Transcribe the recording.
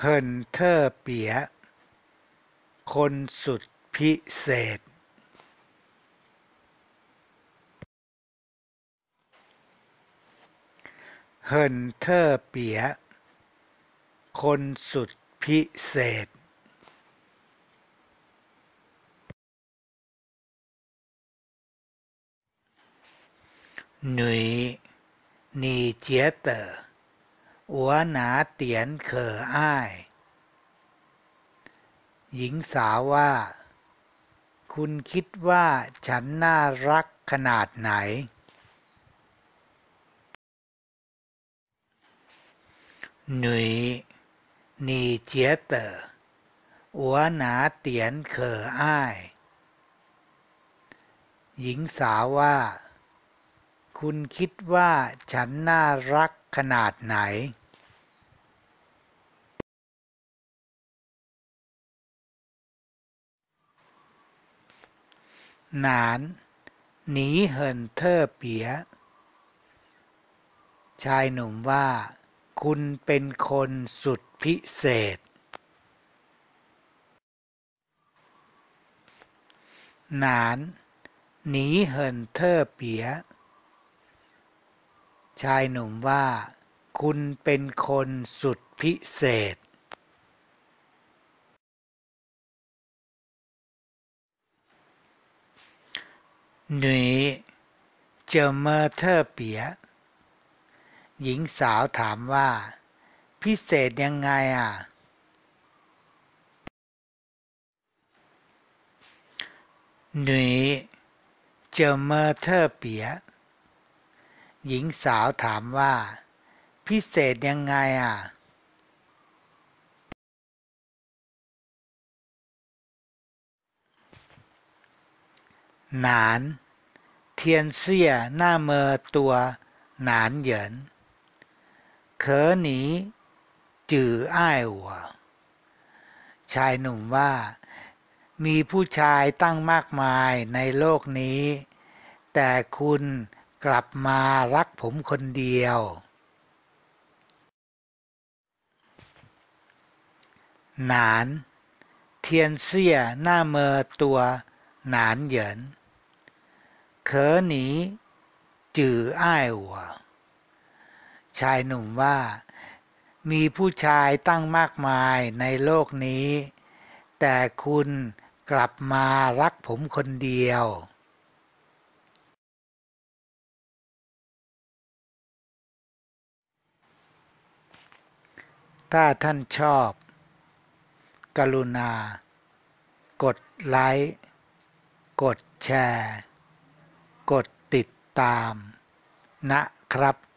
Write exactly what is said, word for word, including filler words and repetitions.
เฮินเทอร์เปียคนสุดพิเศษเฮินเทอร์เปียคนสุดพิเศษหนุ่ย你觉得我哪点可爱หญิงสาวว่าคุณคิดว่าฉันน่ารักขนาดไหนหนุ่ย你觉得我哪点可爱หญิงสาวว่าคุณคิดว่าฉันน่ารักขนาดไหนหนานหนีเหินเทอร์เปียชายหนุ่มว่าคุณเป็นคนสุดพิเศษหนานหนีเหินเทอร์เปียชายหนุ่มว่าคุณเป็นคนสุดพิเศษหนุ่ยเจอเมอเทอร์เปียหญิงสาวถามว่าพิเศษยังไงอ่ะหนุ่ยเจอเมอเทอร์เปียหญิงสาวถามว่าพิเศษยังไงอ่ะหนานเทียนเสี่ยหน้าเมอตัวหนานเหยิน可你只爱我ชายหนุ่มว่ามีผู้ชายตั้งมากมายในโลกนี้แต่คุณกลับมารักผมคนเดียวหนานเทียนเสี่ยหน้าเมอตัวหนานเหยิน可你只爱我ชายหนุ่มว่ามีผู้ชายตั้งมากมายในโลกนี้แต่คุณกลับมารักผมคนเดียวถ้าท่านชอบกรุณากดไลค์กดแชร์กดติดตามนะครับ